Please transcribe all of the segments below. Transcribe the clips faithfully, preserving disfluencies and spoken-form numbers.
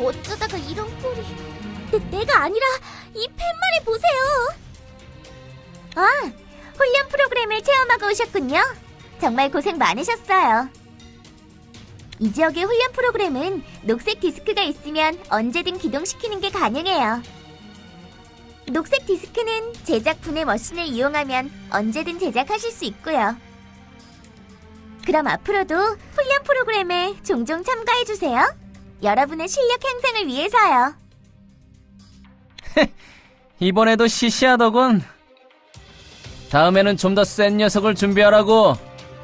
어쩌다가 이런 꼴이... 내, 내가 아니라 이 팻말을 보세요. 아, 훈련 프로그램을 체험하고 오셨군요. 정말 고생 많으셨어요. 이 지역의 훈련 프로그램은 녹색 디스크가 있으면 언제든 기동시키는 게 가능해요. 녹색 디스크는 제작분의 머신을 이용하면 언제든 제작하실 수 있고요. 그럼 앞으로도 훈련 프로그램에 종종 참가해주세요. 여러분의 실력 향상을 위해서요. 이번에도 시시하더군. 다음에는 좀 더 센 녀석을 준비하라고.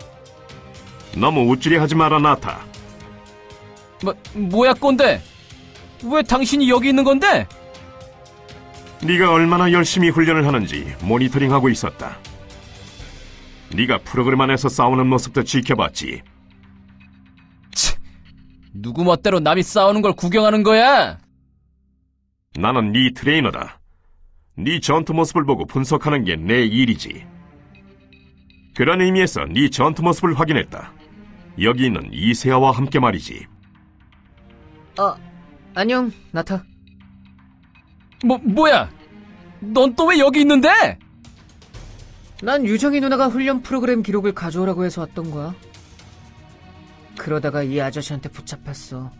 너무 우쭐해 하지 마라, 나타. 뭐, 뭐야 꼰대? 왜 당신이 여기 있는 건데? 네가 얼마나 열심히 훈련을 하는지 모니터링하고 있었다. 네가 프로그램 안에서 싸우는 모습도 지켜봤지. 치, 누구 멋대로 남이 싸우는 걸 구경하는 거야? 나는 네 트레이너다. 네 전투 모습을 보고 분석하는 게 내 일이지. 그런 의미에서 네 전투 모습을 확인했다. 여기 있는 이세아와 함께 말이지. 아, 안녕, 나타. 뭐, 뭐야? 넌 또 왜 여기 있는데? 난 유정이 누나가 훈련 프로그램 기록을 가져오라고 해서 왔던 거야. 그러다가 이 아저씨한테 붙잡혔어.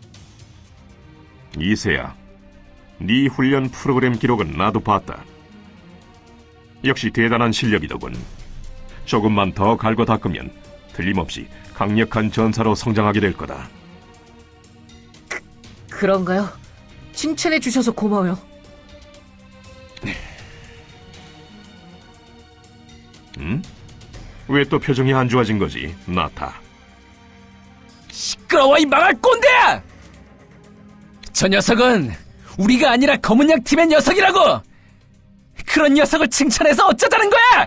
이세아, 네 훈련 프로그램 기록은 나도 봤다. 역시 대단한 실력이더군. 조금만 더 갈고 닦으면 틀림없이 강력한 전사로 성장하게 될 거다. 그, 그런가요? 칭찬해 주셔서 고마워요. 응? 왜 또 표정이 안 좋아진 거지, 나타? 시끄러워, 이 망할 꼰대야! 저 녀석은 우리가 아니라 검은양 팀의 녀석이라고! 그런 녀석을 칭찬해서 어쩌자는 거야!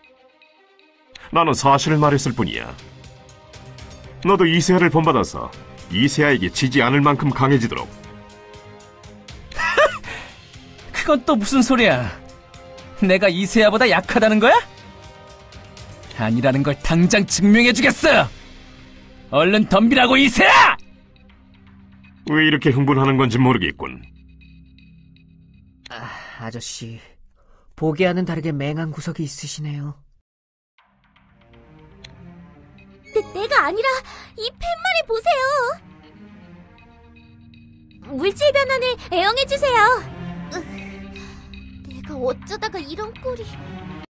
나는 사실을 말했을 뿐이야. 너도 이세아를 본받아서 이세아에게 지지 않을 만큼 강해지도록. 그건 또 무슨 소리야? 내가 이세아보다 약하다는 거야? 아니라는 걸 당장 증명해주겠어! 얼른 덤비라고, 이세아! 왜 이렇게 흥분하는 건지 모르겠군. 아, 아저씨, 보기와는 다르게 맹한 구석이 있으시네요. 내, 내가 아니라 이 팻말을 보세요. 물질 변환을 애용해주세요. 으, 내가 어쩌다가 이런 꼴이...